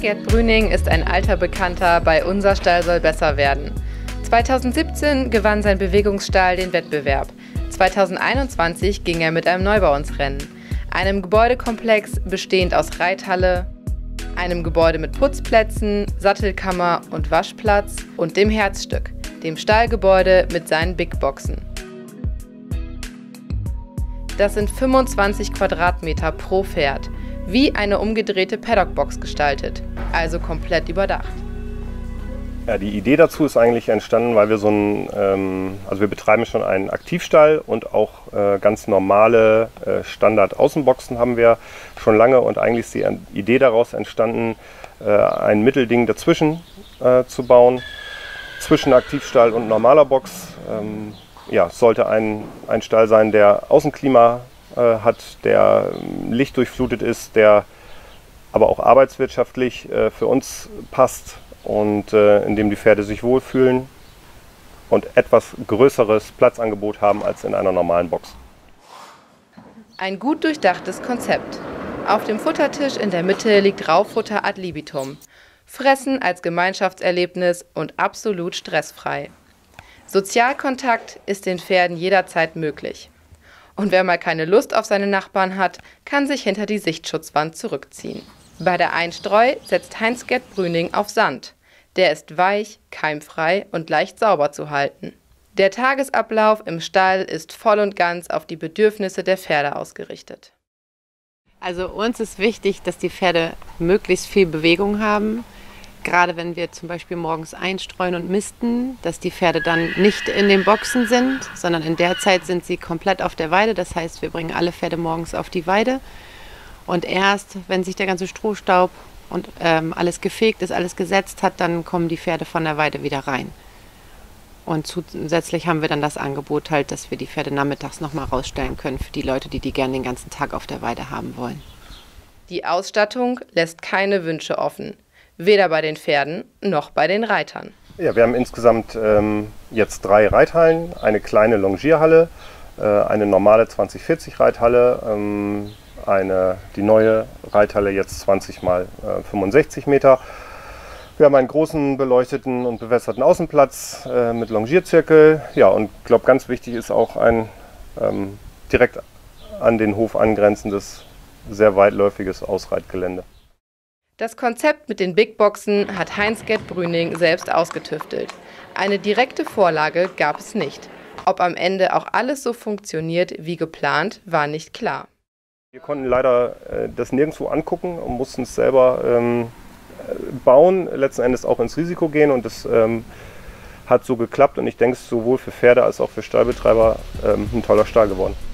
Heinz-Gert Brüning ist ein alter Bekannter bei Unser Stall soll besser werden. 2017 gewann sein Bewegungsstall den Wettbewerb. 2021 ging er mit einem Neubau ins Rennen. Einem Gebäudekomplex bestehend aus Reithalle, einem Gebäude mit Putzplätzen, Sattelkammer und Waschplatz und dem Herzstück, dem Stallgebäude mit seinen Big Boxen. Das sind 25 Quadratmeter pro Pferd, wie eine umgedrehte Paddockbox gestaltet, also komplett überdacht. Ja, die Idee dazu ist eigentlich entstanden, weil wir also wir betreiben schon einen Aktivstall und auch ganz normale Standard-Außenboxen haben wir schon lange, und eigentlich ist die Idee daraus entstanden, ein Mittelding dazwischen zu bauen, zwischen Aktivstall und normaler Box. Ja, es sollte ein Stall sein, der Außenklima hat, der lichtdurchflutet ist, der aber auch arbeitswirtschaftlich für uns passt und in dem die Pferde sich wohlfühlen und etwas größeres Platzangebot haben als in einer normalen Box. Ein gut durchdachtes Konzept. Auf dem Futtertisch in der Mitte liegt Rauffutter ad libitum. Fressen als Gemeinschaftserlebnis und absolut stressfrei. Sozialkontakt ist den Pferden jederzeit möglich. Und wer mal keine Lust auf seine Nachbarn hat, kann sich hinter die Sichtschutzwand zurückziehen. Bei der Einstreu setzt Heinz-Gert Brüning auf Sand. Der ist weich, keimfrei und leicht sauber zu halten. Der Tagesablauf im Stall ist voll und ganz auf die Bedürfnisse der Pferde ausgerichtet. Also uns ist wichtig, dass die Pferde möglichst viel Bewegung haben. Gerade wenn wir zum Beispiel morgens einstreuen und misten, dass die Pferde dann nicht in den Boxen sind, sondern in der Zeit sind sie komplett auf der Weide. Das heißt, wir bringen alle Pferde morgens auf die Weide. Und erst, wenn sich der ganze Strohstaub und alles gefegt ist, alles gesetzt hat, dann kommen die Pferde von der Weide wieder rein. Und zusätzlich haben wir dann das Angebot halt, dass wir die Pferde nachmittags nochmal rausstellen können für die Leute, die gerne den ganzen Tag auf der Weide haben wollen. Die Ausstattung lässt keine Wünsche offen. Weder bei den Pferden noch bei den Reitern. Ja, wir haben insgesamt jetzt 3 Reithallen, eine kleine Longierhalle, eine normale 20/40 Reithalle, die neue Reithalle jetzt 20 x 65 Meter. Wir haben einen großen beleuchteten und bewässerten Außenplatz mit Longierzirkel. Ja, und ich glaube, ganz wichtig ist auch ein direkt an den Hof angrenzendes, sehr weitläufiges Ausreitgelände. Das Konzept mit den Big Boxen hat Heinz-Gert Brüning selbst ausgetüftelt. Eine direkte Vorlage gab es nicht. Ob am Ende auch alles so funktioniert wie geplant, war nicht klar. Wir konnten leider das nirgendwo angucken und mussten es selber bauen, letzten Endes auch ins Risiko gehen, und das hat so geklappt, und ich denke, es ist sowohl für Pferde als auch für Stallbetreiber ein toller Stall geworden.